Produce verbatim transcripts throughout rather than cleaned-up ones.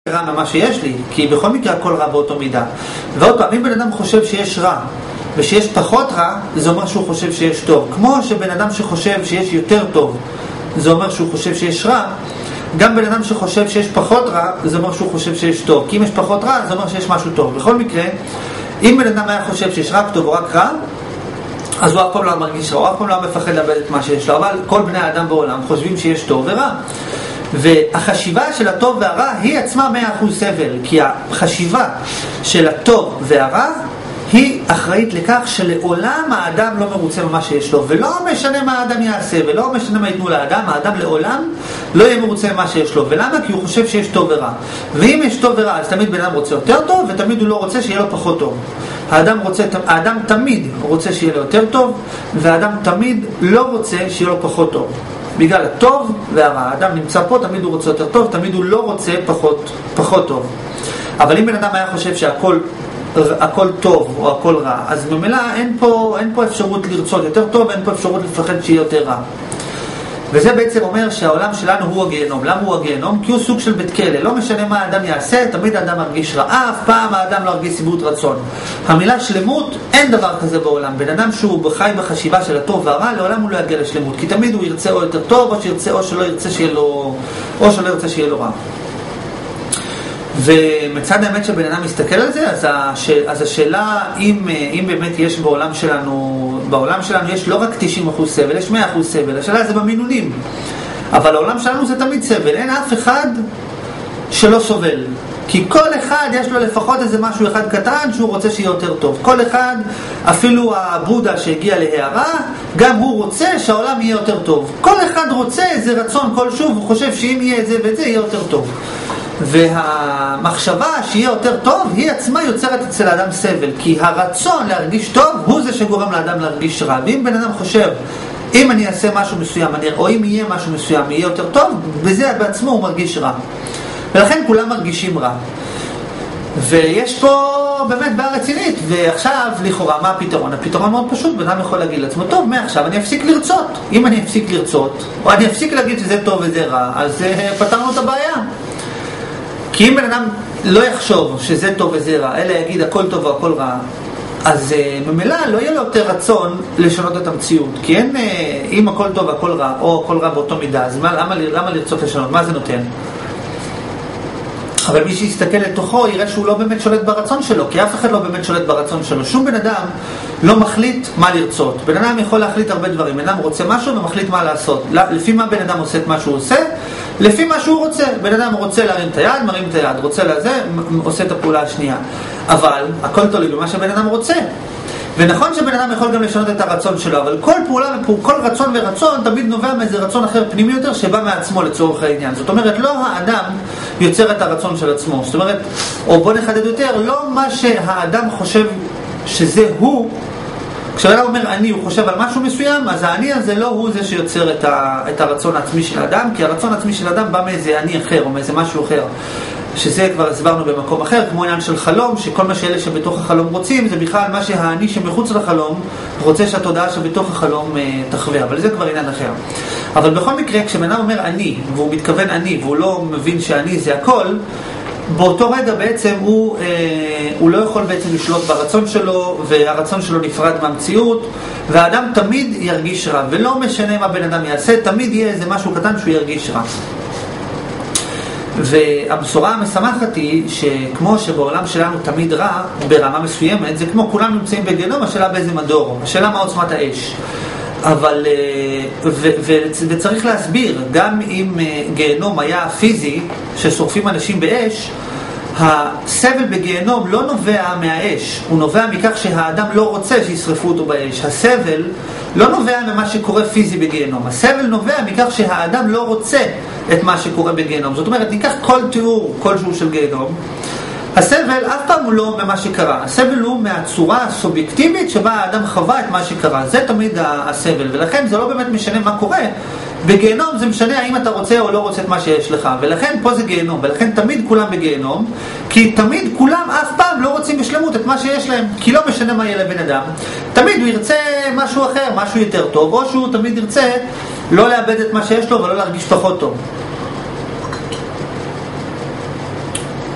רע ממה שיש לי, כי בכל מקרה הכל רע באותו מידה. ועוד פעם, אם בן אדם חושב שיש רע ושיש פחות רע, זה אומר שהוא חושב שיש טוב. כמו שבן אדם שחושב שיש יותר טוב, זה אומר שהוא חושב שיש רע, גם בן אדם שחושב שיש פחות רע, זה אומר שהוא חושב שיש טוב. כי אם יש פחות רע, זה אומר שיש משהו טוב. בכל מקרה, אם בן אדם היה חושב שיש רק טוב או רק רע, אז הוא אף פעם לא מרגיש רע, הוא אף פעם לא מפחד לאבד את מה שיש לו. אבל כל בני האדם בעולם חושבים שיש טוב ורע. והחשיבה של הטוב והרע היא עצמה מאה אחוז סבל, כי החשיבה של הטוב והרע היא אחראית לכך שלעולם האדם לא מרוצה ממה שיש לו, ולא משנה מה האדם יעשה, ולא משנה מה יתנו לאדם, האדם לעולם לא יהיה מרוצה ממה שיש לו. ולמה? כי הוא חושב שיש טוב ורע. ואם יש טוב ורע, אז תמיד בן אדם רוצה יותר טוב, ותמיד הוא לא רוצה שיהיה לו פחות טוב. האדם, רוצה, האדם תמיד רוצה שיהיה לו יותר טוב, והאדם תמיד לא רוצה שיהיה לו פחות טוב. בגלל הטוב והרע, האדם נמצא פה, תמיד הוא רוצה יותר טוב, תמיד הוא לא רוצה פחות, פחות טוב. אבל אם בן אדם היה חושב שהכל הכל טוב או הכל רע, אז ממילא אין פה, אין פה אפשרות לרצות יותר טוב, אין פה אפשרות לפחד שיהיה יותר רע. וזה בעצם אומר שהעולם שלנו הוא הגיהנום. למה הוא הגיהנום? כי הוא סוג של בית כלא. לא משנה מה האדם יעשה, תמיד האדם מרגיש רע, אף פעם האדם לא מרגיש שביעות רצון. המילה שלמות, אין דבר כזה בעולם. בן אדם שהוא חי בחשיבה של הטוב והרע, לעולם הוא לא יגיע לשלמות, כי תמיד הוא ירצה או יותר טוב, או שירצה או שלא ירצה שיהיה לו, או שלא ירצה שיהיה לו רע. ומצד האמת שבן אדם מסתכל על זה, אז, הש... אז השאלה אם, אם באמת יש בעולם שלנו, בעולם שלנו יש לא רק תשעים אחוז סבל, יש מאה אחוז סבל, השאלה זה במינונים. אבל העולם שלנו זה תמיד סבל, אין אף אחד שלא סובל. כי כל אחד יש לו לפחות איזה משהו אחד קטן שהוא רוצה שיהיה יותר טוב. כל אחד, אפילו הבודה שהגיע להערה, גם הוא רוצה שהעולם יהיה יותר טוב. כל אחד רוצה איזה רצון כלשהו, הוא חושב שאם יהיה את זה ואת זה יהיה יותר טוב. והמחשבה שיהיה יותר טוב היא עצמה יוצרת אצל האדם סבל, כי הרצון להרגיש טוב הוא זה שגורם לאדם להרגיש רע. ואם בן אדם חושב אם אני אעשה משהו מסוים או אם יהיה משהו מסוים יהיה יותר טוב, בזה בעצמו הוא מרגיש רע, ולכן כולם מרגישים רע. ויש פה באמת בעיה רצינית. ועכשיו לכאורה מה הפתרון? הפתרון מאוד פשוט. בן אדם יכול להגיד לעצמו, טוב, מעכשיו אני אפסיק לרצות. אם אני אפסיק לרצות או אני אפסיק להגיד שזה טוב וזה רע, אז פתרנו את הבעיה. כי אם בן אדם לא יחשוב שזה טוב וזה רע, אלא יגיד הכל טוב או הכל רע, אז uh, ממילא לא יהיה לו יותר רצון לשנות את המציאות. כי אין, uh, אם הכל טוב והכל רע, או הכל רע באותו מידה, אז מה, למה, למה לרצות לשנות? מה זה נותן? אבל מי שיסתכל לתוכו יראה שהוא לא באמת שולט ברצון שלו, כי אף אחד לא באמת שולט ברצון שלו. שום בן אדם לא מחליט מה לרצות. בן אדם יכול להחליט הרבה דברים. בן אדם רוצה משהו ומחליט מה לעשות. לפי מה בן אדם עושה את מה שהוא עושה? לפי מה שהוא רוצה. בן אדם רוצה להרים את היד, מרים את היד. רוצה לזה, עושה את הפעולה השנייה. אבל הכל תלוי במה שבן אדם רוצה. ונכון שבן אדם יכול גם לשנות את הרצון שלו, אבל כל פעולה, כל רצון ורצון תמיד נובע מאיזה רצון אחר פנימי יותר שבא מעצמו לצורך העניין. זאת אומרת, לא האדם יוצר את הרצון של עצמו. זאת אומרת, או בוא נחדד יותר, לא מה שהאדם חושב שזה הוא. כשאדם אומר אני, הוא חושב על משהו מסוים, אז האני הזה לא הוא זה שיוצר את, ה, את הרצון העצמי של האדם, כי הרצון העצמי של האדם בא מאיזה אני אחר או מאיזה משהו אחר. שזה כבר הסברנו במקום אחר, כמו עניין של חלום, שכל מה שאלה שבתוך החלום רוצים, זה בכלל מה שהאני שמחוץ לחלום רוצה שהתודעה שבתוך החלום אה, תחווה, אבל זה כבר עניין אחר. אבל בכל מקרה, כשבן אדם אומר אני, והוא מתכוון אני, והוא לא מבין שאני זה הכל, באותו רגע בעצם הוא, אה, הוא לא יכול בעצם לשלוט ברצון שלו, והרצון שלו נפרד מהמציאות, והאדם תמיד ירגיש רע, ולא משנה מה בן אדם יעשה, תמיד יהיה איזה משהו קטן שהוא ירגיש רע. והבשורה המשמחת היא שכמו שבעולם שלנו תמיד רע ברמה מסוימת, זה כמו כולם נמצאים בגיהנום, השאלה באיזה מדור, השאלה מה עוצמת האש. אבל ו, ו, וצריך להסביר, גם אם גיהנום היה פיזי ששורפים אנשים באש, הסבל בגיהנום לא נובע מהאש, הוא נובע מכך שהאדם לא רוצה שישרפו אותו באש. הסבל לא נובע ממה שקורה פיזי בגיהנום, הסבל נובע מכך שהאדם לא רוצה את מה שקורה בגיהנום. זאת אומרת, ניקח כל תיאור כלשהו של גיהנום, הסבל אף פעם הוא לא ממה שקרה, הסבל הוא מהצורה הסובייקטיבית שבה האדם חווה את מה שקרה, זה תמיד הסבל, ולכן זה לא באמת משנה מה קורה. בגיהנום זה משנה האם אתה רוצה או לא רוצה את מה שיש לך, ולכן פה זה גיהנום, ולכן תמיד כולם בגיהנום, כי תמיד כולם אף פעם לא רוצים בשלמות את מה שיש להם, כי לא משנה מה יהיה לבן אדם, תמיד הוא ירצה משהו אחר, משהו יותר טוב, או שהוא תמיד ירצה לא לאבד את מה שיש לו ולא להרגיש פחות טוב.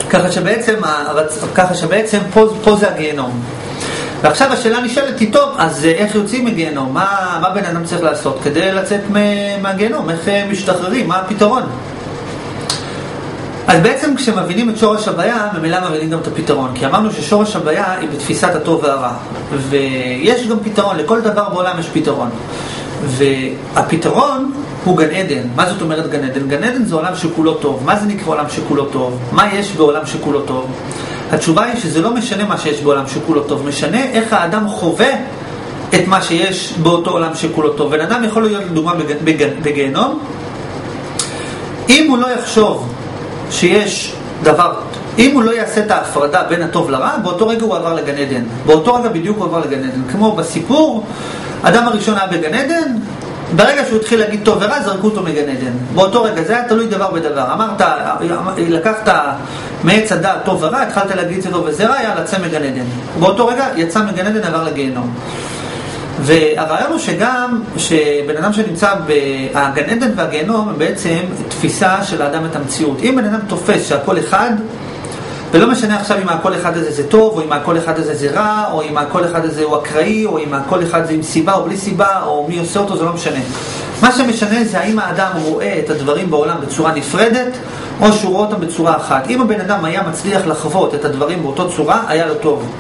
ככה שבעצם, ככה שבעצם פה, פה זה הגיהנום. ועכשיו השאלה נשאלת היא, טוב, אז איך יוצאים מגיהנום? מה, מה בן אדם צריך לעשות כדי לצאת מהגיהנום? איך משתחררים? מה הפתרון? אז בעצם כשמבינים את שורש הבעיה, ממילא מבינים גם את הפתרון. כי אמרנו ששורש הבעיה היא בתפיסת הטוב והרע. ויש גם פתרון, לכל דבר בעולם יש פתרון. והפתרון הוא גן עדן. מה זאת אומרת גן עדן? גן עדן זה עולם שכולו טוב. מה זה נקרא עולם שכולו טוב? מה יש בעולם שכולו טוב? התשובה היא שזה לא משנה מה שיש בעולם שכולו טוב. משנה איך האדם חווה את מה שיש באותו עולם שכולו טוב. בן אדם יכול להיות לדוגמה בגיהנום. אם הוא לא יחשוב שיש דבר, אם הוא לא יעשה את ההפרדה בין הטוב לרע, באותו רגע הוא עבר לגן עדן. באותו רגע בדיוק הוא עבר לגן עדן. כמו בסיפור, אדם הראשון היה בגן עדן, ברגע שהוא התחיל להגיד טוב ורע, זרקו אותו מגן עדן. באותו רגע, זה היה תלוי דבר בדבר. אמרת, לקחת מעץ הדעת טוב ורע, התחלת להגיד זה טוב וזה רע, היה לצא מגן עדן. באותו רגע יצא מגן עדן, עבר לגיהנום. והרעיון הוא שגם שבן אדם שנמצא בגן עדן והגיהנום הם בעצם תפיסה של האדם את המציאות. אם בן אדם תופס שהכל אחד, ולא משנה עכשיו אם הכל אחד הזה זה טוב, או אם הכל אחד הזה זה רע, או אם הכל אחד הזה הוא אקראי, או אם הכל אחד זה עם סיבה או בלי סיבה, או מי עושה אותו, זה לא משנה. מה שמשנה זה האם האדם רואה את הדברים בעולם בצורה נפרדת, או שהוא רואה אותם בצורה אחת. אם הבן אדם היה מצליח לחוות את הדברים באותו צורה, היה לו טוב.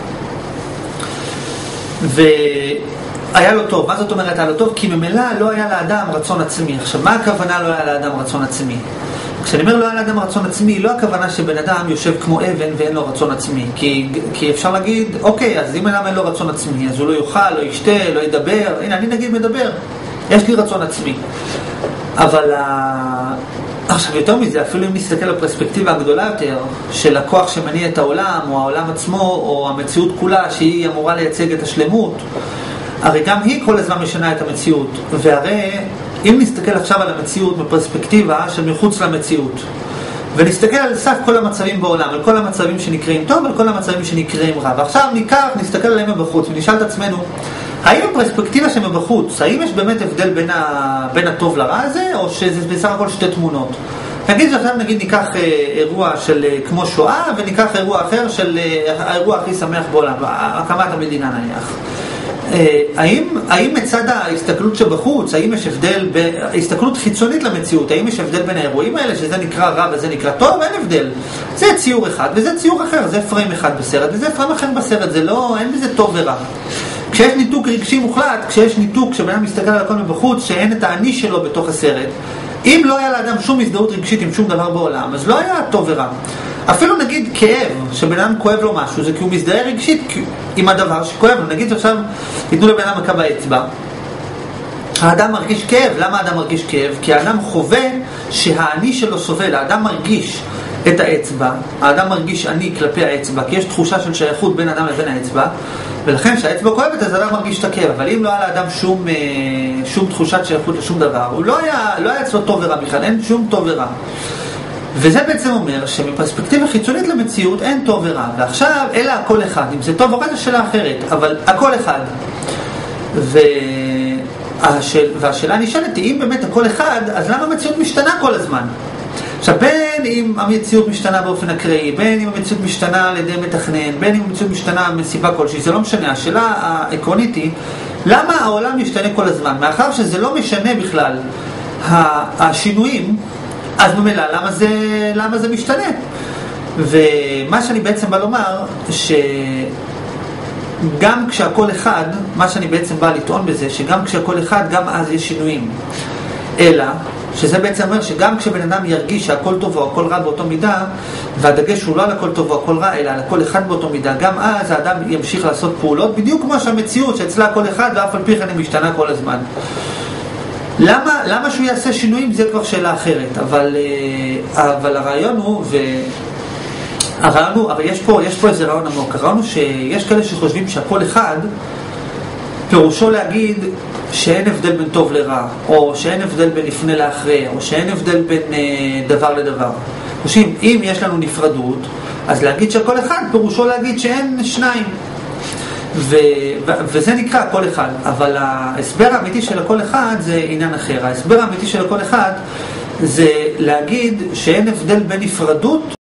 והיה לו טוב. מה זאת אומרת היה לו טוב? כי ממילא לא היה לאדם רצון עצמי. עכשיו, מה הכוונה לא היה לאדם רצון עצמי? כשאני אומר לא היה לאדם רצון עצמי, לא הכוונה שבן אדם יושב כמו אבן ואין לו רצון עצמי. כי, כי אפשר להגיד, אוקיי, אז אם אדם אין לו רצון עצמי, אז הוא לא יאכל, לא ישתה, לא ידבר. הנה, אני נגיד מדבר. יש לי רצון עצמי. אבל עכשיו, יותר מזה, אפילו אם נסתכל על הפרספקטיבה הגדולה יותר, של הכוח שמניע את העולם, או העולם עצמו, או המציאות כולה, שהיא אמורה לייצג את השלמות, הרי גם היא כל הזמן משנה את המציאות. והרי, אם נסתכל עכשיו על המציאות בפרספקטיבה של מחוץ למציאות, ונסתכל על סך כל המצבים בעולם, על כל המצבים שנקראים טוב, על כל המצבים שנקראים רע. ועכשיו ניקח, נסתכל עליהם בחוץ, ונשאל את עצמנו, האם הפרספקטיבה שמבחוץ, האם יש באמת הבדל בין, ה... בין הטוב לרע הזה, או שזה בסך הכל שתי תמונות? נגיד שעכשיו נגיד ניקח אה, אירוע של אה, כמו שואה, וניקח אירוע אחר של אה, האירוע הכי שמח בעולם, הקמת המדינה נניח. אה, האם, האם מצד ההסתכלות שבחוץ, האם יש הבדל, ב... הסתכלות חיצונית למציאות, האם יש הבדל בין האירועים האלה, שזה נקרא רע וזה נקרא טוב? אין הבדל. זה ציור אחד וזה ציור אחר, זה פריים אחד בסרט וזה פריים אחר בסרט, זה לא, אין בזה טוב ורע. כשיש ניתוק רגשי מוחלט, כשיש ניתוק, כשבן אדם מסתכל על הכל מבחוץ, שאין את האני שלו בתוך הסרט, אם לא היה לאדם שום הזדהות רגשית עם שום דבר בעולם, אז לא היה טוב ורע. אפילו נגיד כאב, שבן אדם כואב לו משהו, זה כי הוא מזדהה רגשית עם הדבר שכואב לו. נגיד עכשיו, ייתנו לבן אדם מכה באצבע, האדם מרגיש כאב. למה האדם מרגיש כאב? כי האדם חווה שהאני שלו סובל, האדם מרגיש את האצבע, האדם מרגיש אני כלפי האצבע, כי יש תחושה של שייכות בין האדם לבין האצבע, ולכן כשהאצבע כואבת אז האדם מרגיש את הכאב. אבל אם לא היה לאדם שום, שום תחושת שייכות לשום דבר, הוא לא היה, לא היה אצלו טוב ורע בכלל, אין שום טוב ורע. וזה בעצם אומר שמפרספקטיבה חיצונית למציאות אין טוב ורע. ועכשיו אלא הכל אחד, אם זה טוב או רע זה שאלה אחרת, אבל הכל אחד. והשאל, והשאלה נשאלת היא, אם באמת הכל אחד, אז למה המציאות משתנה כל הזמן? עכשיו, בין אם המציאות משתנה באופן אקראי, בין אם המציאות משתנה על ידי מתכנן, בין אם המציאות משתנה מסיבה כלשהי, זה לא משנה. השאלה העקרונית היא, למה העולם משתנה כל הזמן? מאחר שזה לא משנה בכלל השינויים, אז ממילא, למה זה, למה זה משתנה? ומה שאני בעצם בא לומר, שגם כשהכל אחד, מה שאני בעצם בא לטעון בזה, שגם כשהכל אחד, גם אז יש שינויים. אלא, שזה בעצם אומר שגם כשבן אדם ירגיש שהכל טוב או הכל רע באותו מידה, והדגש הוא לא על הכל טוב או הכל רע, אלא על הכל אחד באותו מידה, גם אז האדם ימשיך לעשות פעולות, בדיוק כמו שהמציאות שאצלה הכל אחד, ואף על פי כן היא משתנה כל הזמן. למה, למה שהוא יעשה שינויים? זה כבר שאלה אחרת, אבל, אבל הרעיון הוא, והרעיון הוא, אבל יש פה, יש פה איזה רעיון עמוק. הרעיון הוא שיש כאלה שחושבים שהכל אחד, פירושו להגיד שאין הבדל בין טוב לרע, או שאין הבדל בין לפני לאחרי, או שאין הבדל בין אה, דבר לדבר. חושבים, אם יש לנו נפרדות, אז להגיד שהכל אחד, פירושו להגיד שאין שניים. ו- ו- וזה נקרא הכל אחד. אבל ההסבר האמיתי של הכל אחד זה עניין אחר. ההסבר האמיתי של הכל אחד זה להגיד שאין הבדל בין נפרדות